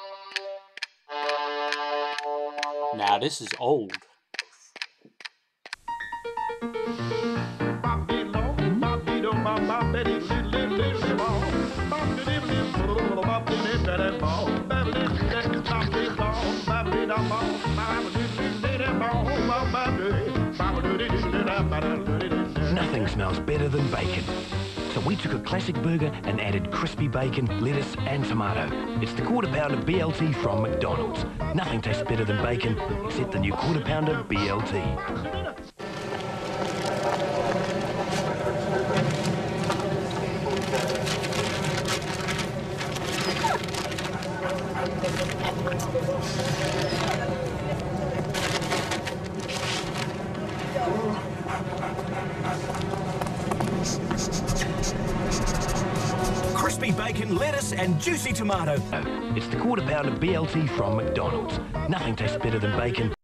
Now this is old. Nothing smells better than bacon. So we took a classic burger and added crispy bacon, lettuce and tomato. It's the quarter pounder BLT from McDonald's. Nothing tastes better than bacon except the new quarter pounder BLT. Crispy bacon, lettuce and juicy tomato. It's the quarter pounder BLT from McDonald's. Nothing tastes better than bacon.